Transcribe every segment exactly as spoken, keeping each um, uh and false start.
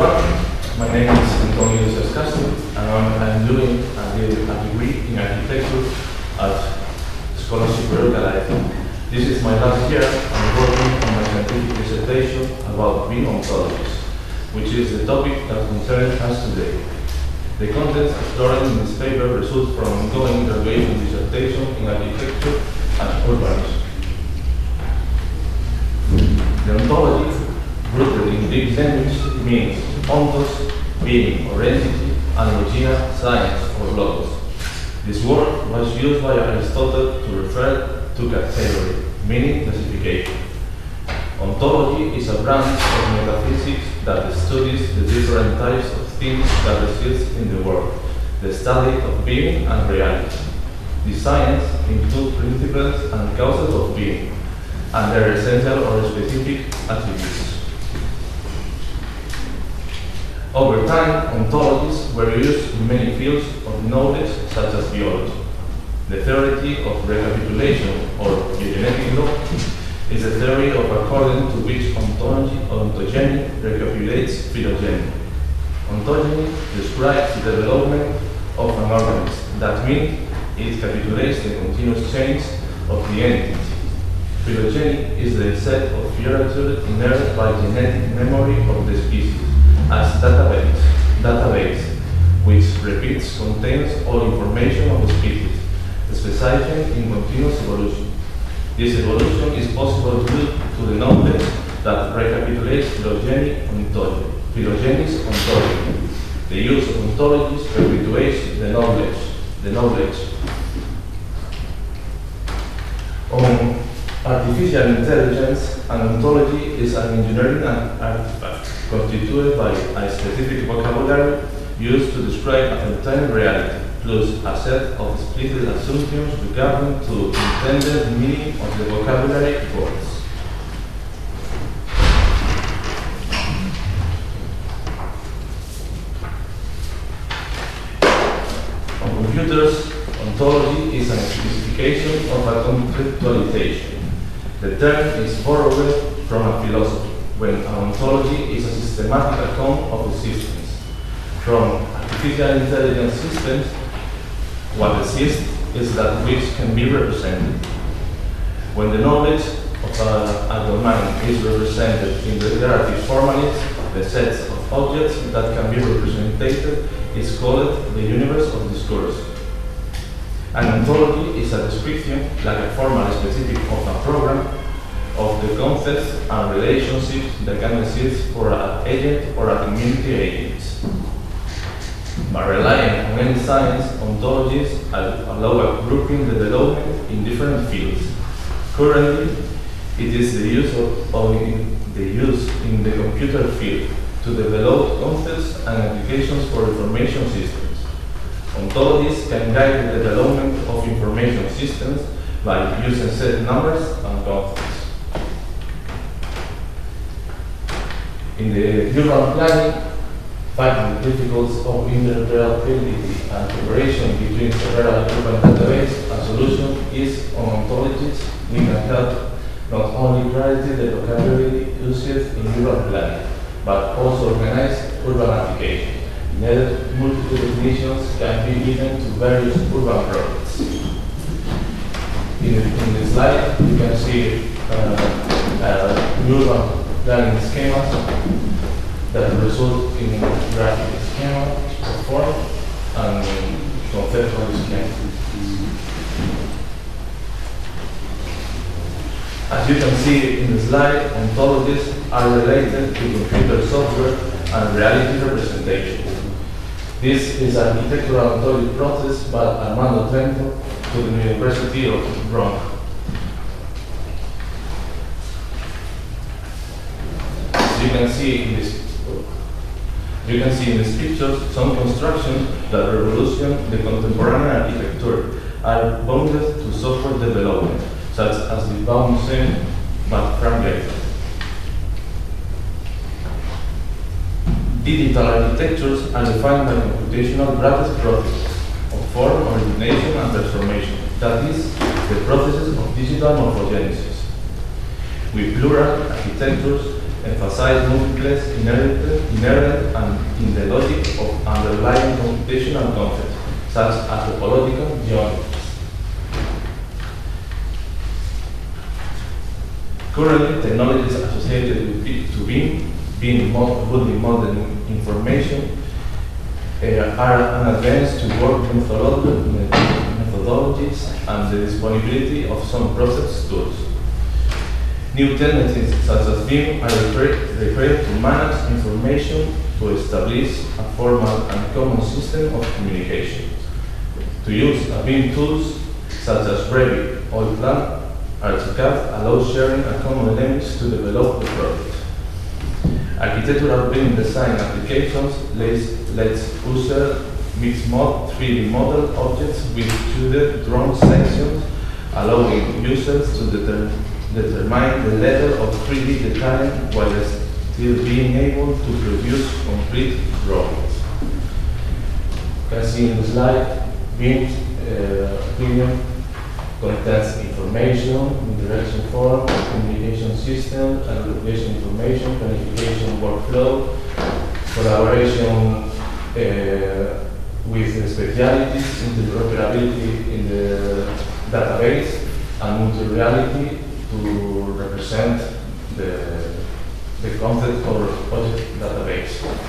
everyone. My name is Antonio Sascastro, and I'm, I'm doing a, a degree in architecture at Scholarship Calais. This is my last year. I'm working on my scientific dissertation about beam ontologies, which is the topic that concerns us today. The contents explored in this paper result from ongoing graduation dissertation in architecture and urbanism. The ontology, rooted in Greek language, means ontos, being or entity, and logia, science or logos. This word was used by Aristotle to refer to category, meaning classification. Ontology is a branch of metaphysics that studies the different types of things that exist in the world, the study of being and reality. The science includes principles and causes of being, and their essential or specific attributes. Over time, ontologies were used in many fields of knowledge, such as biology. The theory of recapitulation, or eugenetic law, is a theory of according to which ontology, ontogeny recapitulates phylogeny. Ontogeny describes the development of an organism. That means it capitulates the continuous change of the entity. Phylogeny is the set of hierarchies inherited by genetic memory of the species, as database, database, which repeats, contains all information of the species, specializing in continuous evolution. This evolution is possible due to the knowledge that recapitulates phylogeny ontology. Phylogeny's ontology. The use of ontologies perpetuates the knowledge. The knowledge. On artificial intelligence, an ontology is an engineering artifact constituted by a specific vocabulary used to describe a certain reality, plus a set of explicit assumptions regarding to intended meaning of the vocabulary words. On computers, ontology is an specification of a conceptualization. The term is borrowed from a philosophy, when an ontology is a systematic account of existence. From artificial intelligence systems, what exists is that which can be represented. When the knowledge of a, a domain is represented in declarative formalism, the set of objects that can be represented is called the universe of discourse. An ontology is a description, like a formal specific of a program, of the concepts and relationships that can exist for an agent or a community agents. By relying on any science, ontologies allow a grouping development in different fields. Currently, it is the use of, of in, the use in the computer field to develop concepts and applications for information systems. Ontologies can guide the development of information systems by using set numbers and concepts. In the urban planning, finding the difficulties of interoperability and cooperation between several urban databases, a solution is on ontologies. We can help not only clarify the vocabulary used in urban planning, but also organize urban applications. Instead, multiple definitions can be given to various urban projects. In the, in the slide, you can see uh, uh, urban planning schemas that result in graphic schema, form, and conceptual schema. As you can see in the slide, ontologies are related to computer software and reality representation. This is an architectural ontology process by Armando Trento to the University of Rome. You can see in this you can see in these pictures some constructions that revolution the contemporary architecture are bounded to software development, such as the Baumsheim Framework. Digital architectures are defined by computational graphics processes of form, origination, and transformation. That is, the processes of digital morphogenesis. With plural architectures, emphasize multiplex inherent, inherent and in the logic of underlying computational concepts, such as topological geometries. Currently, technologies associated with B to BIM, BIM building model information, uh, are an advance to work methodolo methodologies and the disponibility of some process tools. New tendencies such as BIM are required to manage information to establish a formal and common system of communication. To use a BIM tools such as Revit, Allplan, ArchiCAD allows sharing a common elements to develop the project. Architectural BIM design applications lets user mix mod three D model objects with two D drawn sections, allowing users to deter determine the level of three D detailing while still being able to produce complete drawings. You can see in the slide, BIM uh, opinion contains information, interaction form, communication system, application information, planification workflow, collaboration uh, with specialities, interoperability in the database, and multi-reality to represent the, the concept or object database.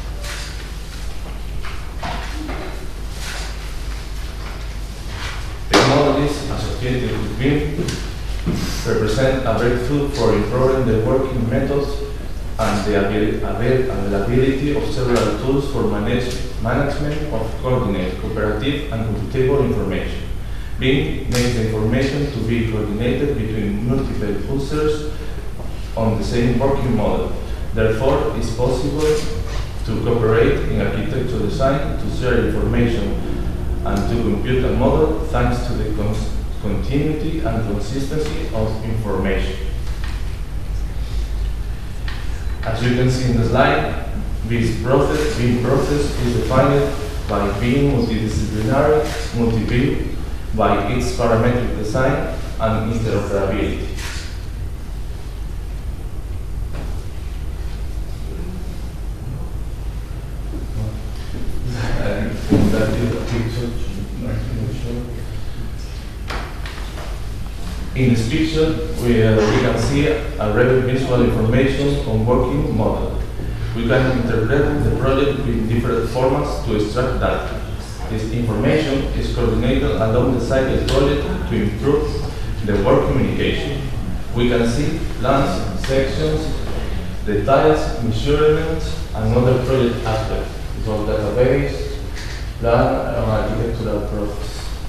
Technologies associated with BIM represent a breakthrough for improving the working methods and the availability of several tools for manage, management of coordinated, cooperative, and computable information. BIM makes the information to be coordinated between multiple users on the same working model. Therefore, it's possible to cooperate in architectural design, to share information, and to compute a model thanks to the con continuity and consistency of information. As you can see in the slide, this process, BIM process is defined by being multidisciplinary, multi-BIM, by its parametric design and interoperability. In this picture, we, uh, we can see a Revit visual information on working model. We can interpret the project with different formats to extract data. This information is coordinated along the cycle project to improve the work communication. We can see plans, sections, details, measurements, and other project aspects, from database, plan, and architectural process.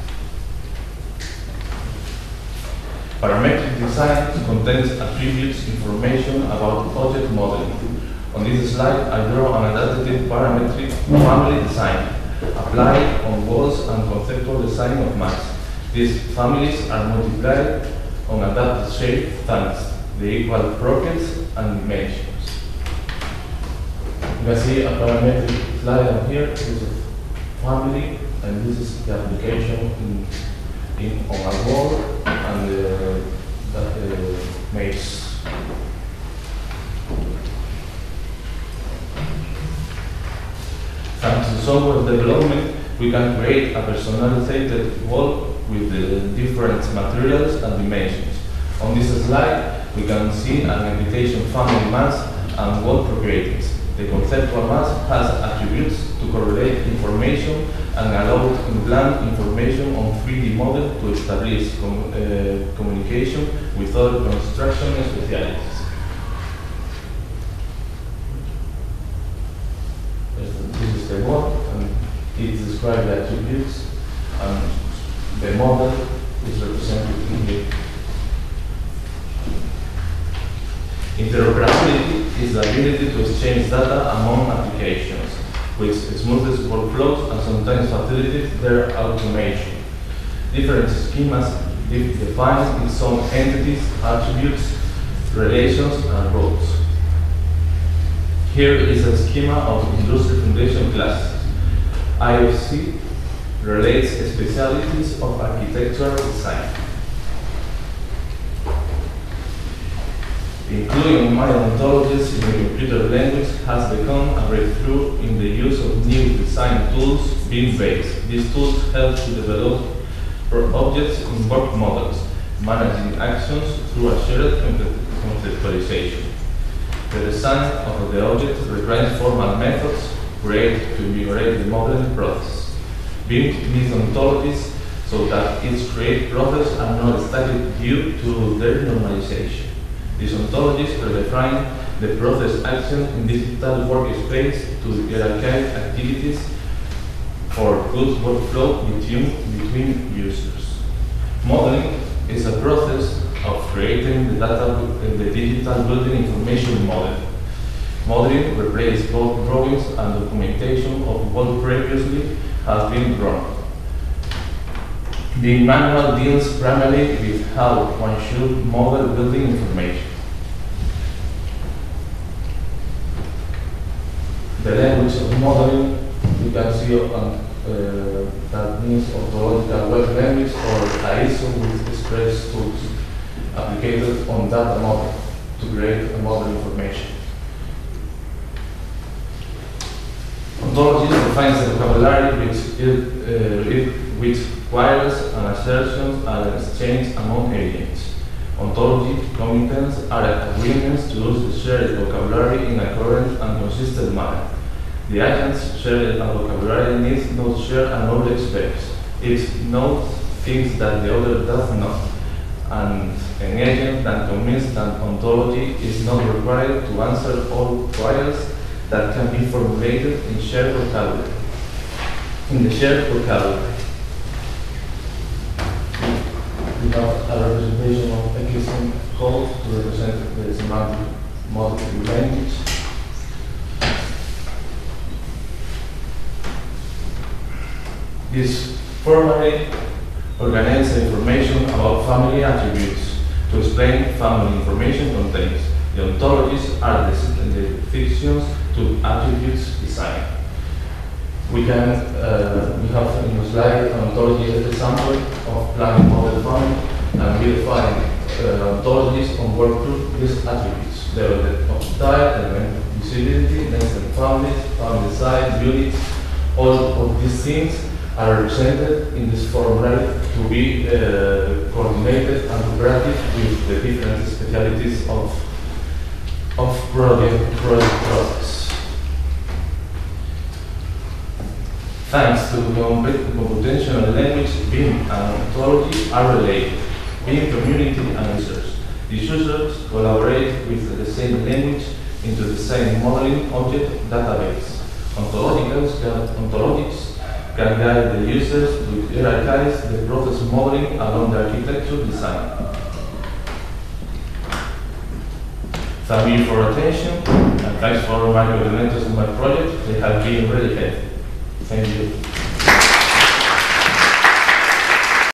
Parametric design contains attributes information about object modeling. On this slide, I draw an adaptive parametric family design applied on walls and conceptual design of maps. These families are multiplied on adapted shape thanks the equal properties and dimensions. You can see a parametric slide on here. This is a family, and this is the application in In, on a wall, and uh, that uh, makes thanks to software development, we can create a personalized wall with the different materials and dimensions. On this slide, we can see an invitation family mass and wall properties. The conceptual mass has attributes to correlate information and allow to implant information on three D model to establish com uh, communication with other construction specialities. This is the wall, and it describes the attributes, and the model is represented in here. Interoperability is the ability to exchange data among applications, which smoothes workflows and sometimes facilitates their automation. Different schemas define its own entities, attributes, relations, and roles. Here is a schema of industry foundation classes. I F C relates specialties of architectural design. Including many ontologies in the computer language has become a breakthrough in the use of new design tools, Beam-based. These tools help to develop objects in work models, managing actions through a shared conceptualization. The design of the object requires formal methods created to ameliorate the modeling process. Beam needs ontologies so that its create process are not static due to their normalization. These ontologies redefine the process action in digital workspace to hierarchize activities for good workflow between, between users. Modeling is a process of creating the data, the digital building information model. Modeling replaces both drawings and documentation of what previously has been drawn. The manual deals primarily with how one should model building information. The language of modeling, you can see on, uh, that means ontological web language or I S O with express tools applied on data model to create a model information. Ontology defines the vocabulary which, uh, it, which queries and assertions are exchanged among agents. Ontology commitments are agreements to use the shared vocabulary in a current and consistent manner. The agents shared a vocabulary needs not share a knowledge base. It knows things that the other does not. And an agent that commits that ontology is not required to answer all queries that can be formulated in shared vocabulary. In the shared vocabulary, we have a representation of a X code to represent the semantic modeling language. This formally organizes information about family attributes. To explain family information contains the ontologies are the, the fictions to attributes design. We can uh, we have in the slide an ontology example of planning model family, and we define uh, ontologies on workgroup these attributes. They are the of type, element visibility, nested families, family size, units. All of these things are represented in this formulary to be uh, coordinated and cooperative with the different specialities of, of project, project process. Thanks to the computational language, Beam and ontology are related. Beam community and users. These users collaborate with the same language into the same modeling object database. Ontologicals can, ontologics can guide the users to hierarchize the process modeling along the architecture design. Thank you for your attention, and thanks for Mario Elementos in my project. They have been really helpful. Thank you.